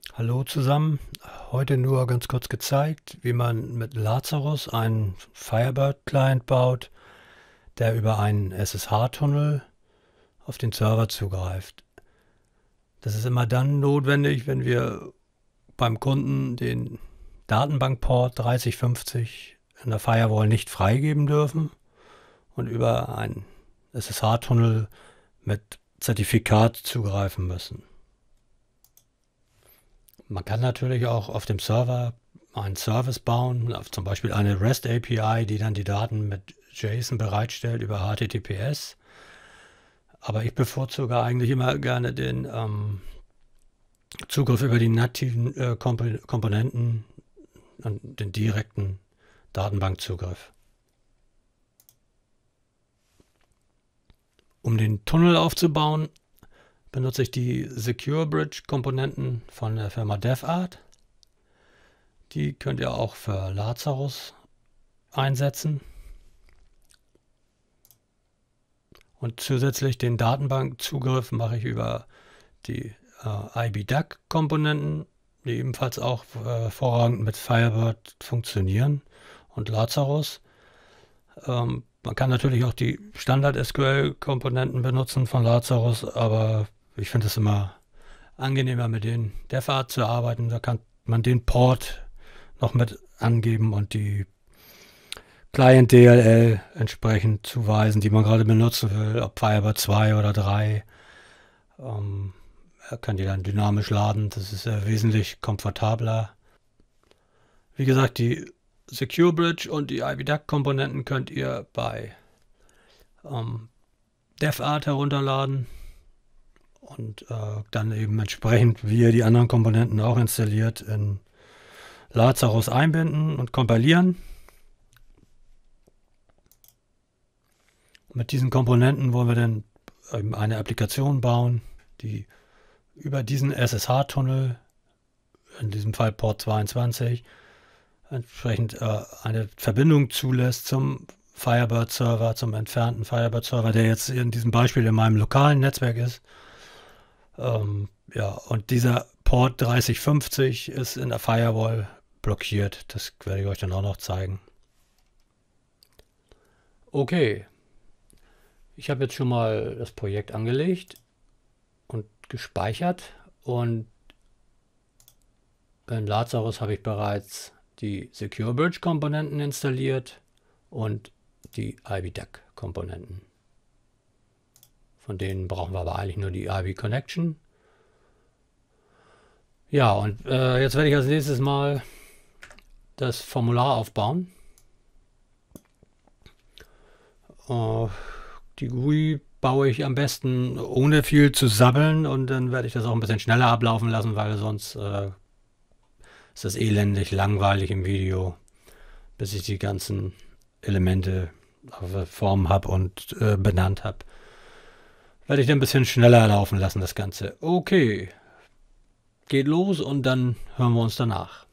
Hallo zusammen. Heute nur ganz kurz gezeigt, wie man mit Lazarus einen Firebird-Client baut, der über einen SSH-Tunnel auf den Server zugreift. Das ist immer dann notwendig, wenn wir beim Kunden den Datenbankport 3050 in der Firewall nicht freigeben dürfen und über einen SSH-Tunnel mit Zertifikat zugreifen müssen. Man kann natürlich auch auf dem Server einen Service bauen, zum Beispiel eine REST API, die dann die Daten mit JSON bereitstellt über HTTPS. Aber ich bevorzuge eigentlich immer gerne den Zugriff über die nativen Komponenten und den direkten Datenbankzugriff. Um den Tunnel aufzubauen, benutze ich die Secure Bridge Komponenten von der Firma DevArt. Die könnt ihr auch für Lazarus einsetzen. Und zusätzlich den Datenbankzugriff mache ich über die IBDAC-Komponenten, die ebenfalls auch hervorragend mit Firebird funktionieren und Lazarus. Man kann natürlich auch die Standard-SQL-Komponenten benutzen von Lazarus, aber ich finde es immer angenehmer, mit den DevArt zu arbeiten. Da kann man den Port noch mit angeben und die Client DLL entsprechend zuweisen, die man gerade benutzen will, ob Firebird 2 oder 3. Er kann die dann dynamisch laden, das ist wesentlich komfortabler. Wie gesagt, die Secure Bridge und die IBDAC-Komponenten könnt ihr bei DevArt herunterladen und dann eben entsprechend, wie ihr die anderen Komponenten auch installiert, in Lazarus einbinden und kompilieren. Mit diesen Komponenten wollen wir dann eben eine Applikation bauen, die über diesen SSH-Tunnel, in diesem Fall Port 22, entsprechend eine Verbindung zulässt zum Firebird-Server, zum entfernten Firebird-Server, der jetzt in diesem Beispiel in meinem lokalen Netzwerk ist. Ja, und dieser Port 3050 ist in der Firewall blockiert. Das werde ich euch dann auch noch zeigen. Okay, ich habe jetzt schon mal das Projekt angelegt und gespeichert und in Lazarus habe ich bereits die Secure Bridge Komponenten installiert und die IBDAC-Komponenten. Von denen brauchen wir aber eigentlich nur die IB Connection. Ja, und jetzt werde ich als nächstes mal das Formular aufbauen. Die GUI baue ich am besten ohne viel zu sabbeln und dann werde ich das auch ein bisschen schneller ablaufen lassen, weil sonst ist das elendig langweilig im Video, bis ich die ganzen Elemente auf der Form habe und benannt habe. Werde ich dann ein bisschen schneller laufen lassen, das Ganze. Okay, geht los und dann hören wir uns danach.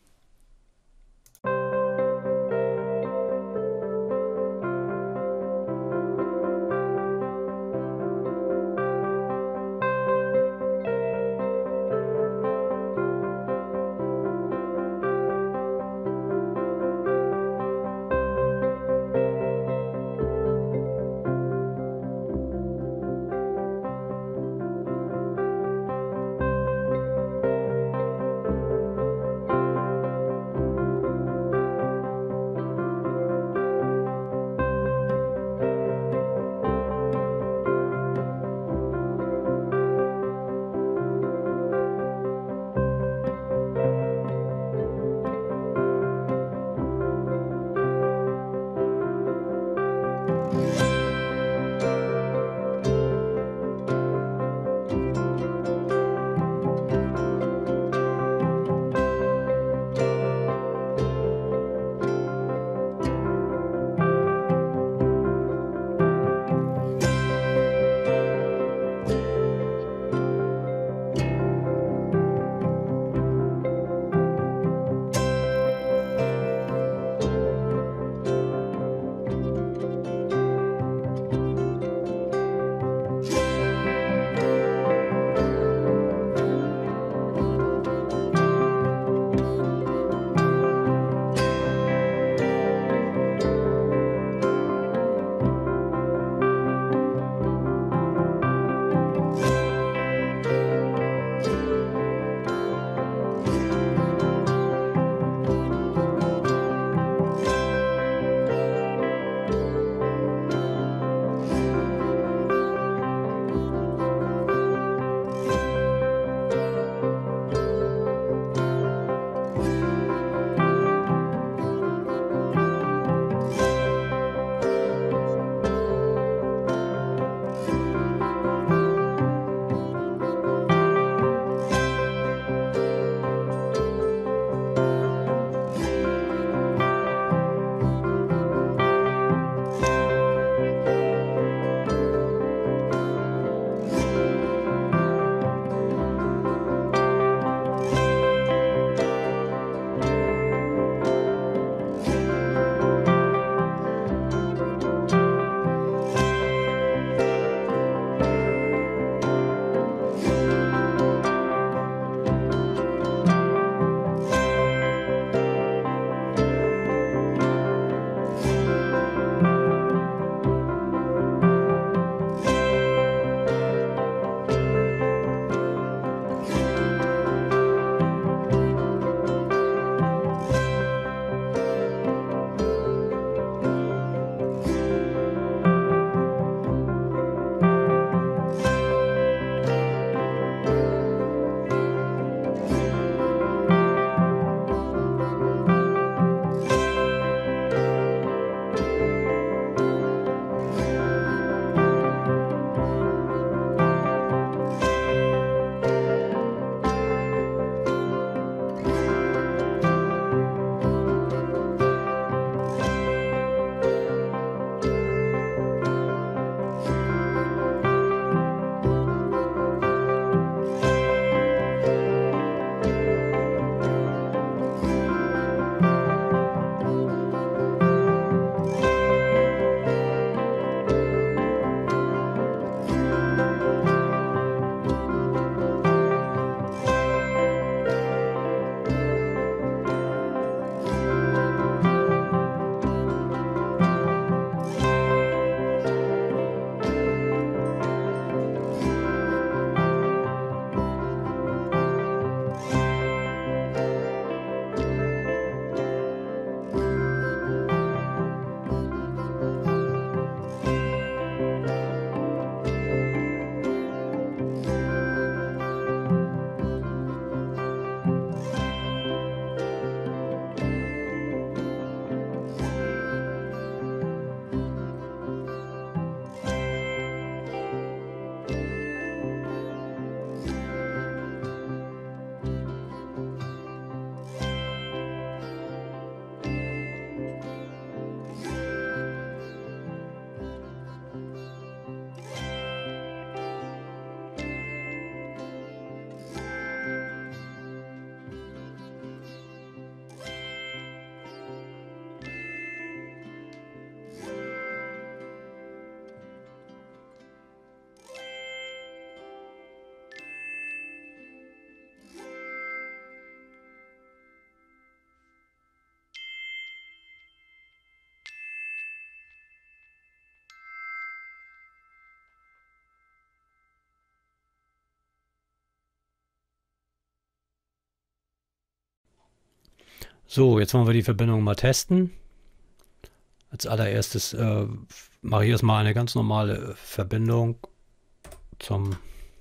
So, jetzt wollen wir die Verbindung mal testen. Als allererstes mache ich erstmal eine ganz normale Verbindung zum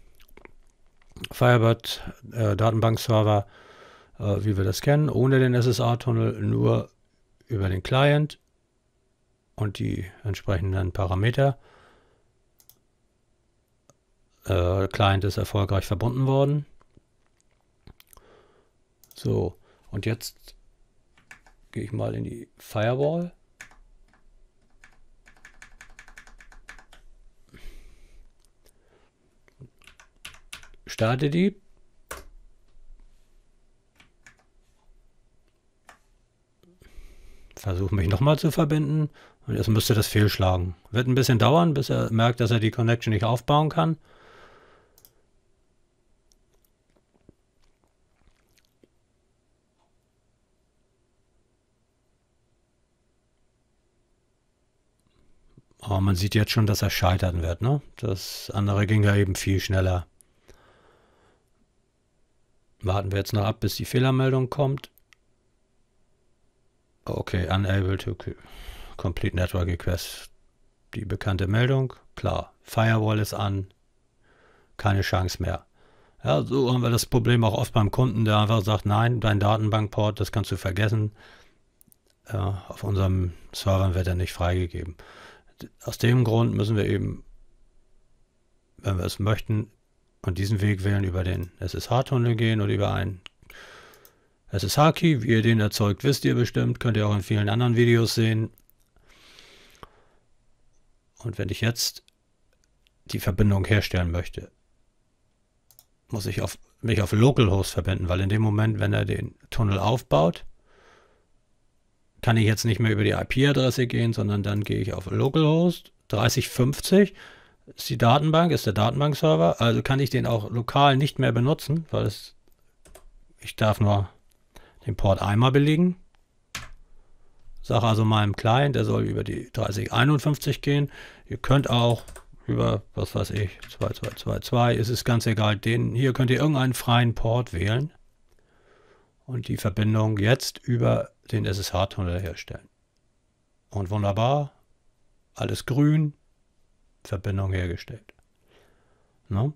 Firebird Datenbankserver, wie wir das kennen, ohne den SSH-Tunnel, nur über den Client und die entsprechenden Parameter. Client ist erfolgreich verbunden worden. So, und jetzt gehe ich mal in die Firewall. Starte die. Versuche mich nochmal zu verbinden. Und jetzt müsste das fehlschlagen. Wird ein bisschen dauern, bis er merkt, dass er die Connection nicht aufbauen kann. Aber man sieht jetzt schon, dass er scheitern wird, ne? Das andere ging ja eben viel schneller. Warten wir jetzt noch ab, bis die Fehlermeldung kommt. Okay, unable to complete network request. Die bekannte Meldung, klar. Firewall ist an, keine Chance mehr. Ja, so haben wir das Problem auch oft beim Kunden, der einfach sagt, nein, dein Datenbankport, das kannst du vergessen. Auf unserem Servern wird er nicht freigegeben. Aus dem Grund müssen wir eben, wenn wir es möchten, und diesen Weg wählen, über den SSH-Tunnel gehen oder über einen SSH-Key. Wie ihr den erzeugt, wisst ihr bestimmt. Könnt ihr auch in vielen anderen Videos sehen. Und wenn ich jetzt die Verbindung herstellen möchte, muss ich mich auf Localhost verbinden, weil in dem Moment, wenn er den Tunnel aufbaut, kann ich jetzt nicht mehr über die IP-Adresse gehen, sondern dann gehe ich auf Localhost 3050. Ist die Datenbank, ist der Datenbankserver, also kann ich den auch lokal nicht mehr benutzen, weil ich darf nur den Port einmal belegen. Sage also meinem Client, der soll über die 3051 gehen. Ihr könnt auch über, was weiß ich, 2222, es ist ganz egal, hier könnt ihr irgendeinen freien Port wählen und die Verbindung jetzt über den SSH-Tunnel herstellen. Und wunderbar, alles grün, Verbindung hergestellt. No?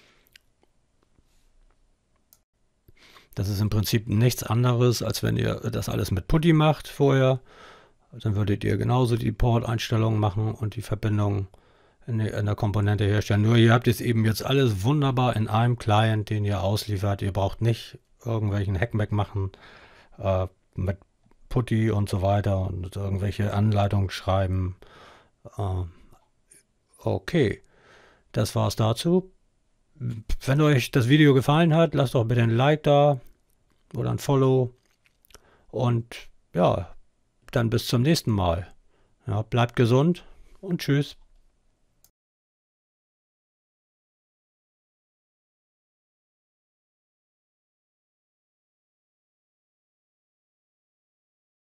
Das ist im Prinzip nichts anderes, als wenn ihr das alles mit PuTTY macht vorher. Dann würdet ihr genauso die Port-Einstellungen machen und die Verbindung in der Komponente herstellen. Nur ihr habt jetzt alles wunderbar in einem Client, den ihr ausliefert. Ihr braucht nicht irgendwelchen Hackback machen mit PuTTY und so weiter und irgendwelche Anleitungen schreiben. Okay, das war's dazu. Wenn euch das Video gefallen hat, lasst doch bitte ein Like da oder ein Follow. Und ja, dann bis zum nächsten Mal. Ja, bleibt gesund und tschüss.